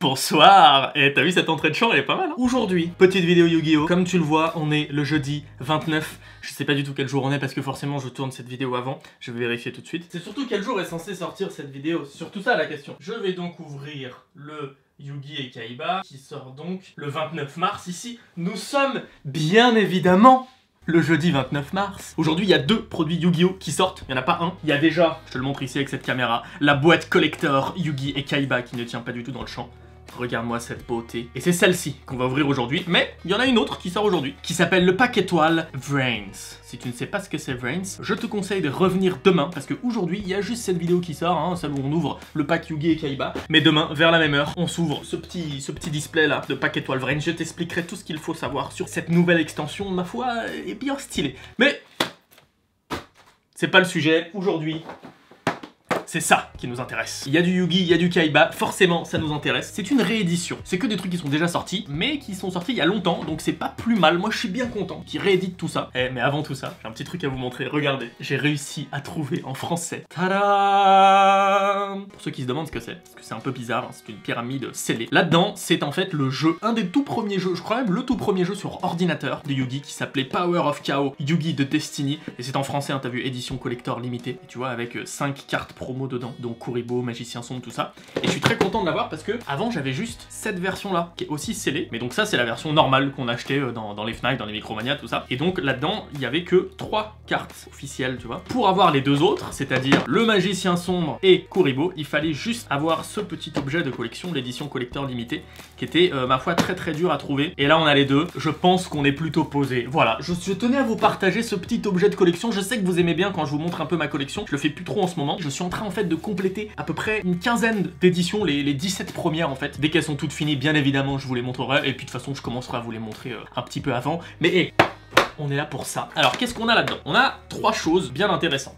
Bonsoir. Et t'as vu cette entrée de chant, elle est pas mal hein. Aujourd'hui, petite vidéo Yu-Gi-Oh! Comme tu le vois, on est le jeudi 29. Je sais pas du tout quel jour on est parce que forcément je tourne cette vidéo avant. Je vais vérifier tout de suite. C'est surtout quel jour est censé sortir cette vidéo. C'est surtout ça la question. Je vais donc ouvrir le Yu-Gi et Kaiba qui sort donc le 29 mars ici. Nous sommes bien évidemment le jeudi 29 mars. Aujourd'hui, il y a deux produits Yu-Gi-Oh! Qui sortent. Il n'y en a pas un. Il y a déjà, je te le montre ici avec cette caméra, la boîte collector Yu-Gi et Kaiba qui ne tient pas du tout dans le champ. Regarde-moi cette beauté. Et c'est celle-ci qu'on va ouvrir aujourd'hui. Mais il y en a une autre qui sort aujourd'hui, qui s'appelle le pack étoile Vrains. Si tu ne sais pas ce que c'est Vrains, je te conseille de revenir demain, parce qu'aujourd'hui, il y a juste cette vidéo qui sort, hein, celle où on ouvre le pack Yu-Gi et Kaiba. Mais demain, vers la même heure, on s'ouvre ce petit display là de pack étoile Vrains. Je t'expliquerai tout ce qu'il faut savoir sur cette nouvelle extension, ma foi, est bien stylée. Mais c'est pas le sujet aujourd'hui. C'est ça qui nous intéresse. Il y a du Yu-Gi, il y a du Kaiba, forcément ça nous intéresse. C'est une réédition. C'est que des trucs qui sont déjà sortis, mais qui sont sortis il y a longtemps, donc c'est pas plus mal. Moi je suis bien content qu'ils rééditent tout ça. Mais avant tout ça, j'ai un petit truc à vous montrer. Regardez, j'ai réussi à trouver en français. Tadam! Pour ceux qui se demandent ce que c'est, parce que c'est un peu bizarre, hein, c'est une pyramide scellée. Là-dedans, c'est en fait le jeu, un des tout premiers jeux, je crois même le tout premier jeu sur ordinateur de Yu-Gi qui s'appelait Power of Chaos, Yu-Gi de Destiny. Et c'est en français, hein, t'as vu, édition collector limitée. Et tu vois, avec 5 cartes promo dedans, donc Kuribo, Magicien Sombre, tout ça. Et je suis très content de l'avoir parce que avant j'avais juste cette version là qui est aussi scellée, mais donc ça c'est la version normale qu'on achetait dans les Fnac, dans les Micromania, tout ça. Et donc là-dedans il y avait que 3 cartes officielles, tu vois. Pour avoir les deux autres, c'est-à-dire le Magicien Sombre et Kuribo, il fallait juste avoir ce petit objet de collection, l'édition collector limitée, qui était ma foi très dur à trouver. Et là on a les deux, je pense qu'on est plutôt posé. Voilà, je tenais à vous partager ce petit objet de collection. Je sais que vous aimez bien quand je vous montre un peu ma collection, je le fais plus trop en ce moment. Je suis en train en fait de compléter à peu près une quinzaine d'éditions, les 17 premières en fait. Dès qu'elles sont toutes finies, bien évidemment, je vous les montrerai. Et puis de toute façon, je commencerai à vous les montrer un petit peu avant. Mais hey, on est là pour ça. Alors, qu'est-ce qu'on a là-dedans? On a 3 choses bien intéressantes.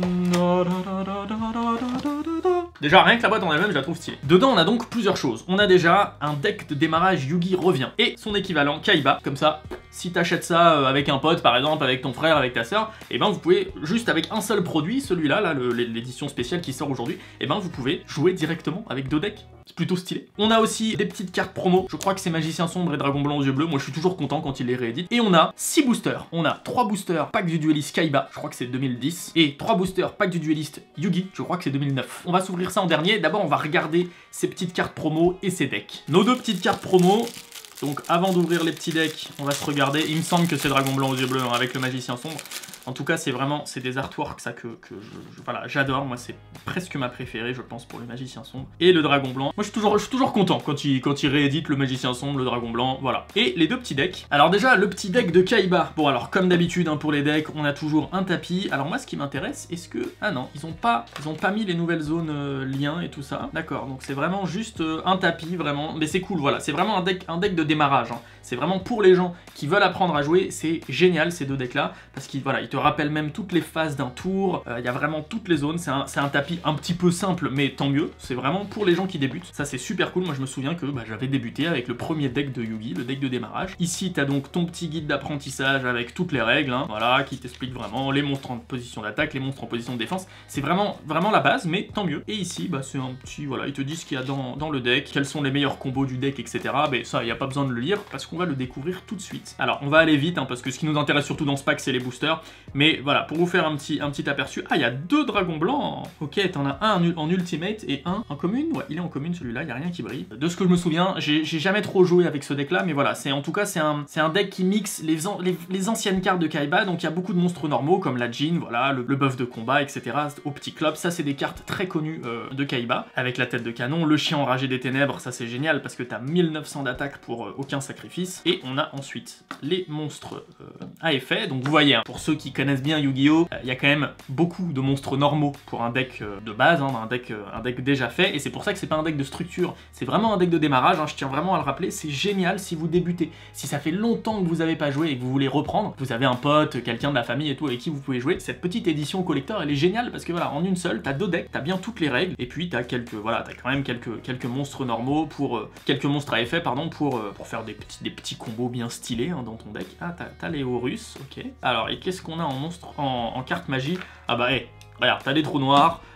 Déjà, rien que la boîte en elle-même, je la trouve stylée. Dedans, on a donc plusieurs choses. On a déjà un deck de démarrage Yu-Gi revient et son équivalent Kaiba. Comme ça, si t'achètes ça avec un pote, par exemple, avec ton frère, avec ta sœur, et ben vous pouvez, juste avec un seul produit, celui-là, là, l'édition spéciale qui sort aujourd'hui, et ben vous pouvez jouer directement avec 2 decks. C'est plutôt stylé. On a aussi des petites cartes promo. Je crois que c'est Magicien Sombre et Dragon Blanc aux yeux bleus. Moi, je suis toujours content quand il les réédite. Et on a 6 boosters. On a 3 boosters pack du dueliste Kaiba. Je crois que c'est 2010. Et 3 boosters pack du dueliste Yu-Gi. Je crois que c'est 2009. On va s'ouvrir ça en dernier. D'abord, on va regarder ces petites cartes promo et ces decks. Nos 2 petites cartes promo. Donc, avant d'ouvrir les petits decks, on va se regarder. Il me semble que c'est Dragon Blanc aux yeux bleus hein, avec le Magicien Sombre. En tout cas, c'est des artworks ça que voilà, j'adore. Moi, c'est presque ma préférée, je pense, pour le Magicien Sombre. Et le Dragon Blanc. Moi, je suis toujours content quand il réédite le Magicien Sombre, le Dragon Blanc, voilà. Et les 2 petits decks. Alors déjà, le petit deck de Kaiba. Bon, alors, comme d'habitude, hein, pour les decks, on a toujours un tapis. Alors moi, ce qui m'intéresse, est-ce que... Ah non, ils ont pas mis les nouvelles zones liens et tout ça. D'accord, donc c'est vraiment juste un tapis, vraiment. Mais c'est cool, voilà. C'est vraiment un deck de démarrage. Hein. C'est vraiment pour les gens qui veulent apprendre à jouer. C'est génial, ces 2 decks-là. Parce qu'ils voilà, ils te rappelle même toutes les phases d'un tour, il y a vraiment toutes les zones, c'est un tapis un petit peu simple, mais tant mieux, c'est vraiment pour les gens qui débutent, ça c'est super cool. Moi je me souviens que j'avais débuté avec le premier deck de Yu-Gi, le deck de démarrage. Ici t'as donc ton petit guide d'apprentissage avec toutes les règles, hein, voilà, qui t'explique vraiment les monstres en position d'attaque, les monstres en position de défense, c'est vraiment la base, mais tant mieux. Et ici, c'est un petit, voilà, ils te disent ce qu'il y a dans le deck, quels sont les meilleurs combos du deck, etc. Mais ça, il n'y a pas besoin de le lire, parce qu'on va le découvrir tout de suite. Alors, on va aller vite, hein, parce que ce qui nous intéresse surtout dans ce pack, c'est les boosters, mais voilà, pour vous faire un petit aperçu. Ah, il y a 2 dragons blancs. Ok, t'en as un en ultimate et un en commune. Ouais, il est en commune celui-là, il n'y a rien qui brille. De ce que je me souviens, j'ai jamais trop joué avec ce deck-là, mais voilà, en tout cas, c'est un deck qui mixe les anciennes cartes de Kaiba, donc il y a beaucoup de monstres normaux, comme la Jean, voilà, le buff de combat, etc. Au petit club, ça c'est des cartes très connues de Kaiba, avec la tête de canon, le chien enragé des ténèbres, ça c'est génial, parce que t'as 1900 d'attaque pour aucun sacrifice. Et on a ensuite les monstres à effet, donc vous voyez, hein, pour ceux qui connaissent bien Yu-Gi-Oh! Il y a quand même beaucoup de monstres normaux pour un deck de base, hein, un deck déjà fait, et c'est pour ça que c'est pas un deck de structure, c'est vraiment un deck de démarrage, hein, je tiens vraiment à le rappeler, c'est génial si vous débutez, si ça fait longtemps que vous n'avez pas joué et que vous voulez reprendre, vous avez un pote, quelqu'un de la famille et tout avec qui vous pouvez jouer, cette petite édition collector elle est géniale parce que voilà, en une seule, t'as 2 decks, t'as bien toutes les règles, et puis t'as quand même quelques monstres normaux pour, quelques monstres à effet, pardon, pour faire des petits combos bien stylés hein, dans ton deck. Ah, t'as les Horus, ok. Alors, et qu'est-ce qu'on a en monstre, en carte magie? Ah bah, regarde, t'as des trous noirs,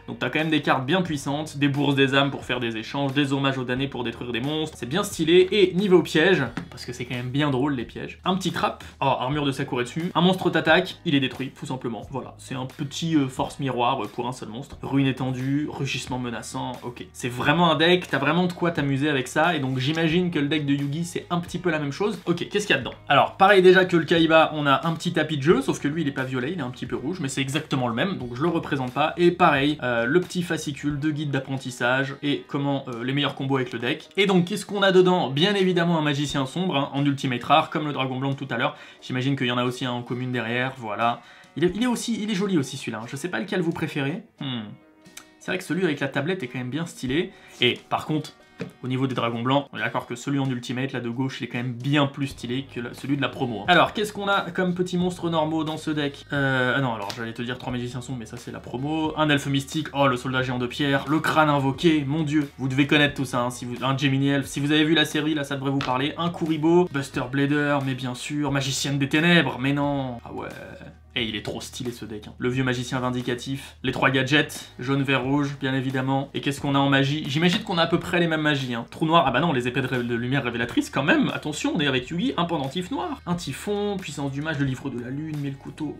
Donc t'as quand même des cartes bien puissantes, des bourses des âmes pour faire des échanges, des hommages aux damnés pour détruire des monstres, c'est bien stylé. Et niveau piège, parce que c'est quand même bien drôle les pièges, un petit trap, oh, armure de Sakuretsu, un monstre t'attaque, il est détruit, tout simplement. Voilà, c'est un petit force miroir pour un seul monstre. Ruine étendue, rugissement menaçant, ok. C'est vraiment un deck, t'as vraiment de quoi t'amuser avec ça, et donc j'imagine que le deck de Yugi c'est un petit peu la même chose. Ok, qu'est-ce qu'il y a dedans? Alors, pareil déjà que le Kaiba, on a un petit tapis de jeu, sauf que lui il est pas violet, il est un petit peu rouge, mais c'est exactement le même, donc je le représente pas. Et pareil, le petit fascicule de guide d'apprentissage, et comment les meilleurs combos avec le deck. Et donc, qu'est-ce qu'on a dedans? Bien évidemment un magicien sombre, hein, en ultimate rare, comme le dragon blanc de tout à l'heure. J'imagine qu'il y en a aussi un en commune derrière, voilà. Il est joli aussi celui-là, je sais pas lequel vous préférez. C'est vrai que celui avec la tablette est quand même bien stylé. Et par contre, au niveau des dragons blancs, on est d'accord que celui en ultimate, là de gauche, il est quand même bien plus stylé que celui de la promo. Hein. Alors, qu'est-ce qu'on a comme petits monstres normaux dans ce deck? Non, alors j'allais te dire 3 magiciens sombres, mais ça c'est la promo. Un elfe mystique, oh le soldat géant de pierre, le crâne invoqué, mon dieu. Vous devez connaître tout ça, hein, si vous... un Gemini Elf, si vous avez vu la série, là ça devrait vous parler. Un Kuribo, Buster Blader, mais bien sûr, magicienne des ténèbres, mais non. Ah ouais... Et il est trop stylé ce deck. Hein. Le vieux magicien vindicatif, les 3 gadgets, jaune, vert, rouge, bien évidemment. Et qu'est-ce qu'on a en magie? J'imagine qu'on a à peu près les mêmes magies. Hein. Trou noir, ah bah non, les épées de lumière révélatrices quand même. Attention, on est avec Yugi, un pendentif noir. Un typhon, puissance du mage, le livre de la lune, mais le couteau.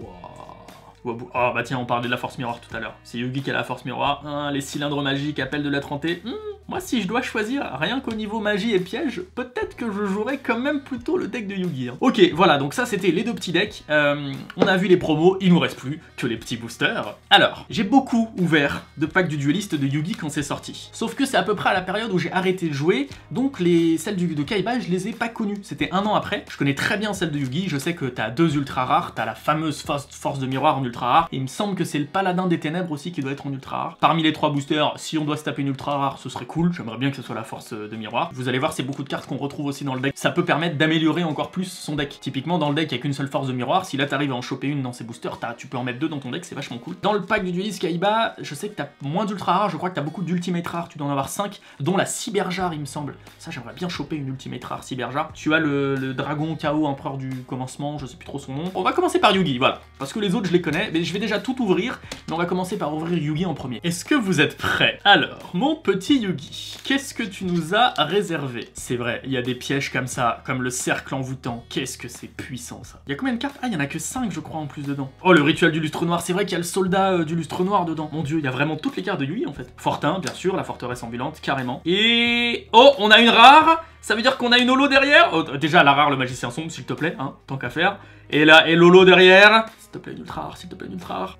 Wow. Oh bah tiens, on parlait de la force miroir tout à l'heure. C'est Yugi qui a la force miroir. Hein, les cylindres magiques, appel de la trentée. Moi, si je dois choisir, rien qu'au niveau magie et piège, peut-être que je jouerais quand même plutôt le deck de Yugi. Hein. Ok, voilà, donc ça c'était les 2 petits decks. On a vu les promos, il nous reste plus que les petits boosters. Alors, j'ai beaucoup ouvert de packs du dueliste de Yugi quand c'est sorti. Sauf que c'est à peu près à la période où j'ai arrêté de jouer, donc celles de Kaiba, je les ai pas connues. C'était 1 an après. Je connais très bien celles de Yugi, je sais que t'as 2 ultra rares, t'as la fameuse force de miroir en ultra rare, et il me semble que c'est le paladin des ténèbres aussi qui doit être en ultra rare. Parmi les 3 boosters, si on doit se taper une ultra rare, ce serait cool. J'aimerais bien que ce soit la force de miroir. Vous allez voir, c'est beaucoup de cartes qu'on retrouve aussi dans le deck. Ça peut permettre d'améliorer encore plus son deck. Typiquement, dans le deck, il n'y a qu'une seule force de miroir. Si là, t'arrives à en choper une dans ces boosters, tu peux en mettre 2 dans ton deck, c'est vachement cool. Dans le pack du dueliste Kaiba, je sais que t'as moins d'ultra rares, je crois que t'as beaucoup d'ultimate rares. Tu dois en avoir 5, dont la cyberjar, il me semble. Ça, j'aimerais bien choper une ultimate rare cyberjar. Tu as le dragon chaos empereur du commencement, je sais plus trop son nom. On va commencer par Yugi, voilà. Parce que les autres, je les connais, mais je vais déjà tout ouvrir. Mais on va commencer par ouvrir Yugi en premier. Est-ce que vous êtes prêts? Alors, mon petit Yugi, qu'est-ce que tu nous as réservé? C'est vrai, il y a des pièges comme ça, comme le cercle envoûtant. Qu'est-ce que c'est puissant ça. Il y a combien de cartes? Ah, il y en a que 5 je crois en plus dedans. Oh, le rituel du lustre noir, c'est vrai qu'il y a le soldat du lustre noir dedans. Mon dieu, il y a vraiment toutes les cartes de Yugi en fait. Fortin, bien sûr, la forteresse ambulante, carrément. Et... oh, on a une rare. Ça veut dire qu'on a une holo derrière. Oh, déjà la rare, le magicien sombre, s'il te plaît, hein, tant qu'à faire. Et là, et l'holo derrière. S'il te plaît, une ultra rare, s'il te plaît, une ultra rare.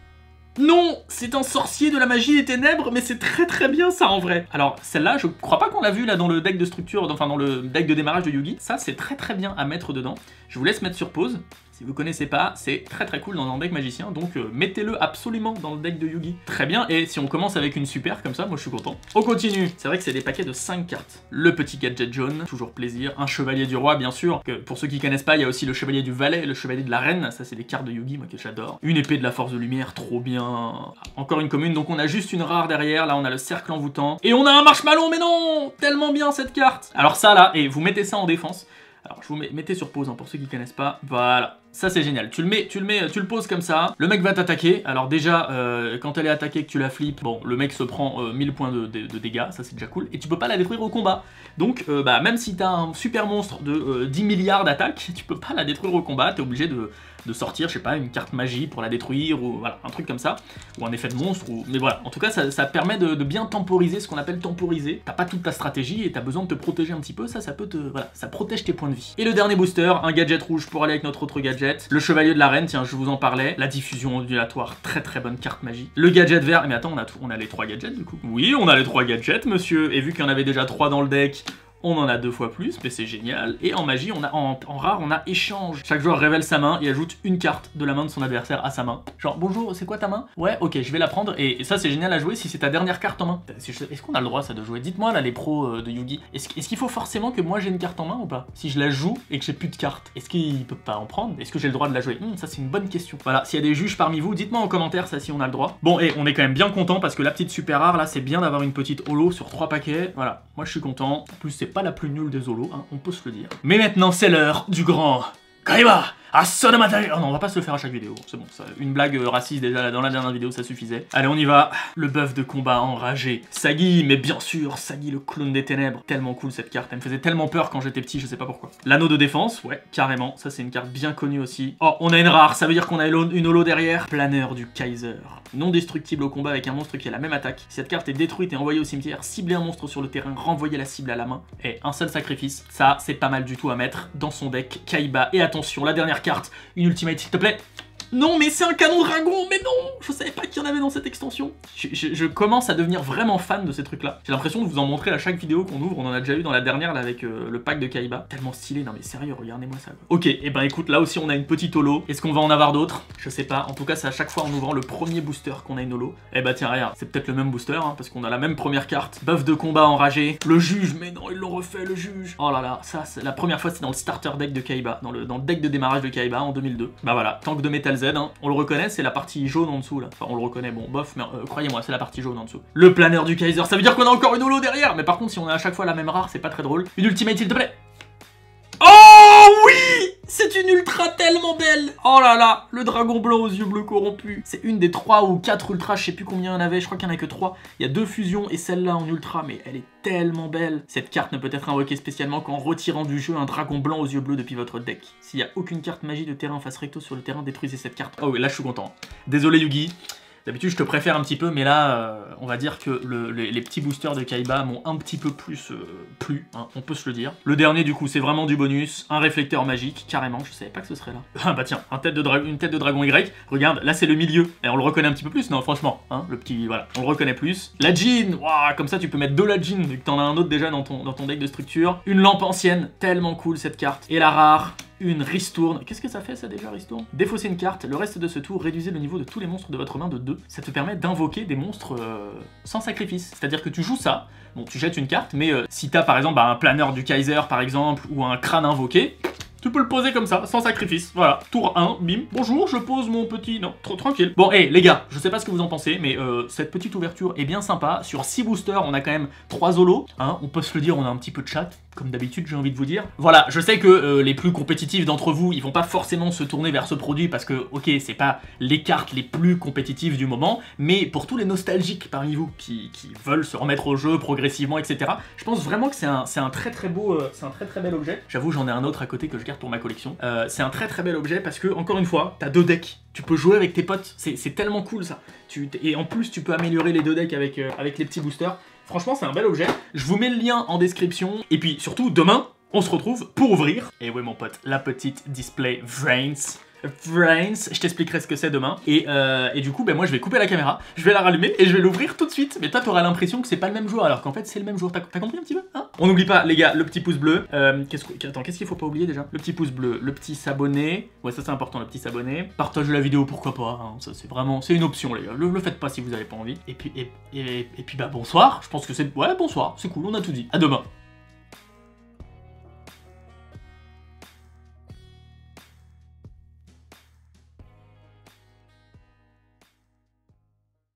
Non, c'est un sorcier de la magie des ténèbres, mais c'est très bien ça en vrai. Alors celle-là, je crois pas qu'on l'a vu là dans le deck de structure, enfin dans le deck de démarrage de Yugi. Ça c'est très bien à mettre dedans. Je vous laisse mettre sur pause. Si vous connaissez pas, c'est très cool dans un deck magicien, donc mettez-le absolument dans le deck de Yugi. Très bien, et si on commence avec une super comme ça, moi je suis content. On continue. C'est vrai que c'est des paquets de 5 cartes. Le petit gadget jaune, toujours plaisir. Un chevalier du roi, bien sûr. Que pour ceux qui connaissent pas, il y a aussi le chevalier du valet et le chevalier de la reine. Ça c'est des cartes de Yugi, moi que j'adore. Une épée de la force de lumière, trop bien. Encore une commune, donc on a juste une rare derrière. Là on a le cercle envoûtant. Et on a un marshmallow, mais non! Tellement bien cette carte. Alors ça là, et vous mettez ça en défense. Alors je vous mettez sur pause hein, pour ceux qui connaissent pas. Voilà. Ça c'est génial, tu le poses comme ça, le mec va t'attaquer, alors déjà quand elle est attaquée que tu la flippes, bon le mec se prend 1000 points de dégâts, ça c'est déjà cool, et tu peux pas la détruire au combat. Donc bah même si t'as un super monstre de 10 milliards d'attaques, tu peux pas la détruire au combat, t'es obligé de sortir, je sais pas, une carte magie pour la détruire, ou voilà, un truc comme ça, ou un effet de monstre, ou... mais voilà, en tout cas ça permet de bien temporiser, ce qu'on appelle temporiser. T'as pas toute ta stratégie et t'as besoin de te protéger un petit peu, ça peut te... voilà, ça protège tes points de vie. Et le dernier booster, un gadget rouge pour aller avec notre autre gadget. Le chevalier de la reine, tiens, je vous en parlais. La diffusion ondulatoire, très bonne carte magie. Le gadget vert, mais attends, on a les 3 gadgets du coup. Oui, on a les 3 gadgets, monsieur. Et vu qu'il y en avait déjà 3 dans le deck, on en a 2 fois plus, mais c'est génial. Et en magie, on a en rare, on a échange. Chaque joueur révèle sa main et ajoute une carte de la main de son adversaire à sa main. Genre, bonjour, c'est quoi ta main? Ouais, ok, je vais la prendre. Et ça, c'est génial à jouer si c'est ta dernière carte en main. Est-ce qu'on a le droit, ça, de jouer? Dites-moi, là, les pros de Yugi. Est-ce qu'il faut forcément que moi j'ai une carte en main ou pas? Si je la joue et que j'ai plus de cartes, est-ce qu'il peut pas en prendre? Est-ce que j'ai le droit de la jouer? Ça, c'est une bonne question. Voilà, s'il y a des juges parmi vous, dites-moi en commentaire ça si on a le droit. Bon, et on est quand même bien content parce que la petite super rare, là, c'est bien d'avoir une petite holo sur 3 paquets. Voilà, moi je suis content. En plus, c'est pas la plus nulle des hein, on peut se le dire. Mais maintenant, c'est l'heure du grand Kaiba, Asodamata. Oh non, on va pas se le faire à chaque vidéo, c'est bon, ça, une blague raciste déjà là, dans la dernière vidéo, ça suffisait. Allez, on y va. Le bœuf de combat enragé. Sagi, mais bien sûr, Sagi le clown des ténèbres. Tellement cool cette carte, elle me faisait tellement peur quand j'étais petit, je sais pas pourquoi. L'anneau de défense, ouais, carrément, ça c'est une carte bien connue aussi. Oh, on a une rare, ça veut dire qu'on a une holo derrière. Planeur du Kaiser. Non destructible au combat avec un monstre qui a la même attaque. Si cette carte est détruite et envoyée au cimetière, ciblez un monstre sur le terrain, renvoyez la cible à la main. Et un seul sacrifice, ça c'est pas mal du tout à mettre dans son deck. Kaiba, et attention, la dernière carte, une ultimate s'il te plaît. Non mais c'est un canon dragon, mais non. Je savais pas qu'il y en avait dans cette extension. Je commence à devenir vraiment fan de ces trucs là. J'ai l'impression de vous en montrer à chaque vidéo qu'on ouvre. On en a déjà eu dans la dernière là avec le pack de Kaiba. Tellement stylé, non mais sérieux, regardez-moi ça quoi. Ok, et ben écoute, là aussi on a une petite holo. Est-ce qu'on va en avoir d'autres? Je sais pas, en tout cas c'est à chaque fois en ouvrant le premier booster qu'on a une holo. Et bah tiens regarde, c'est peut-être le même booster hein, parce qu'on a la même première carte. Bœuf de combat enragé. Le juge, mais non ils l'ont refait le juge. Oh là là, ça c'est la première fois, c'est dans le starter deck de Kaiba, dans le deck de démarrage de Kaiba en 2002. Bah voilà, tank de Metal Z, hein. On le reconnaît, c'est la partie jaune en dessous là. Enfin on le reconnaît, bon bof, mais croyez-moi c'est la partie jaune en dessous. Le planeur du Kaiser, ça veut dire qu'on a encore une holo derrière. Mais par contre si on a à chaque fois la même rare, c'est pas très drôle. Une ultimate s'il te plaît. Oh oui, c'est une ultra tellement belle. Oh là là, le dragon blanc aux yeux bleus corrompus. C'est une des 3 ou 4 ultras, je sais plus combien il y en avait, je crois qu'il y en a que 3. Il y a 2 fusions et celle-là en ultra, mais elle est tellement belle. Cette carte ne peut être invoquée spécialement qu'en retirant du jeu un dragon blanc aux yeux bleus depuis votre deck. S'il n'y a aucune carte magie de terrain face recto sur le terrain, détruisez cette carte. Oh oui, là je suis content. Désolé Yugi. D'habitude je te préfère un petit peu, mais là on va dire que les petits boosters de Kaiba m'ont un petit peu plus plu, hein, on peut se le dire. Le dernier du coup c'est vraiment du bonus, un réflecteur magique, carrément, je savais pas que ce serait là. Ah bah tiens, une tête de dragon Y, regarde, là c'est le milieu, et on le reconnaît un petit peu plus, non franchement, hein, le petit, voilà, on le reconnaît plus. La Jean, wow, comme ça tu peux mettre 2 la Jean, vu que t'en as un autre déjà dans ton deck de structure. Une lampe ancienne, tellement cool cette carte. Et la rare, une ristourne. Qu'est-ce que ça fait ça déjà, ristourne? Défaussez une carte, le reste de ce tour, réduisez le niveau de tous les monstres de votre main de 2. Ça te permet d'invoquer des monstres sans sacrifice. C'est-à-dire que tu joues ça, bon tu jettes une carte, mais si t'as par exemple un planeur du Kaiser par exemple, ou un crâne invoqué, tu peux le poser comme ça, sans sacrifice. Voilà, tour 1, bim. Bonjour, je pose mon petit... Non, tranquille. Bon, hey, les gars, je sais pas ce que vous en pensez, mais cette petite ouverture est bien sympa. Sur 6 boosters, on a quand même 3 holos. Hein, on peut se le dire, on a un petit peu de chat, comme d'habitude, j'ai envie de vous dire. Voilà, je sais que les plus compétitifs d'entre vous, ils vont pas forcément se tourner vers ce produit parce que, ok, c'est pas les cartes les plus compétitives du moment, mais pour tous les nostalgiques parmi vous qui veulent se remettre au jeu progressivement, etc., je pense vraiment que c'est un très très beau, c'est un très très bel objet. J'avoue, j'en ai un autre à côté que je garde pour ma collection. C'est un très très bel objet parce que, encore une fois, t'as 2 decks. Tu peux jouer avec tes potes, c'est tellement cool ça. Et en plus, tu peux améliorer les 2 decks avec les petits boosters. Franchement, c'est un bel objet. Je vous mets le lien en description. Et puis, surtout, demain, on se retrouve pour ouvrir. Et oui, mon pote, la petite display Vrains. Je t'expliquerai ce que c'est demain. Et du coup, ben moi je vais couper la caméra, je vais la rallumer et je vais l'ouvrir tout de suite. Mais toi, t'auras l'impression que c'est pas le même jour, alors qu'en fait c'est le même jour. T'as compris un petit peu, hein? On n'oublie pas, les gars, le petit pouce bleu. Qu'est-ce qu'il faut pas oublier déjà? Le petit pouce bleu, le petit s'abonner. Ouais, ça c'est important, le petit s'abonner. Partage la vidéo, pourquoi pas, hein. Ça c'est vraiment, c'est une option, les gars. Le faites pas si vous avez pas envie. Et puis bah bonsoir. Je pense que c'est, ouais, bonsoir. C'est cool, on a tout dit. À demain.